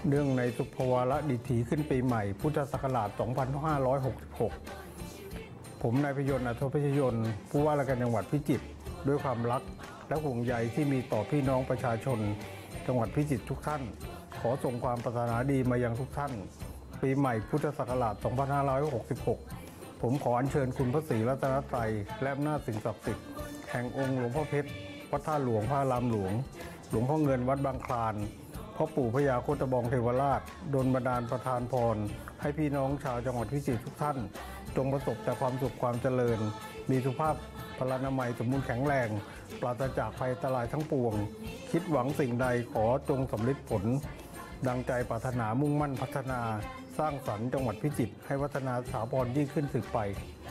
เนื่องในสุภวาระดิถีขึ้นปีใหม่พุทธศักราช 2566 ผมนายพยนต์ อัธพชยนต์ผู้ว่าราชการจังหวัดพิจิตรด้วยความรักและห่วงใยที่มีต่อพี่น้องประชาชนจังหวัดพิจิตรทุกท่านขอส่งความปรารถนาดีมายังทุกท่านปีใหม่พุทธศักราช 2566 ผมขออัญเชิญคุณพระศรีรัตนตรัยและอำนาจสิ่งศักดิ์สิทธิ์แห่งองค์หลวงพ่อเพชรวัดท่าหลวงพระอารามหลวงหลวงพ่อเงินวัดบางคลานพ่อปู่พญาโคตบองเทวราชดลบันดาลประทานพรให้พี่น้องชาวจังหวัดพิจิตรทุกท่านจงประสบแต่ความสุขความเจริญมีสุขภาพพลานามัยสมบูรณ์แข็งแรงปราศจากภัยอันตรายทั้งปวงคิดหวังสิ่งใดขอจงสำเร็จผลดังใจปรารถนามุ่งมั่นพัฒนาสร้างสรรค์จังหวัดพิจิตรให้วัฒนาสถาพรยิ่งขึ้นสืบไป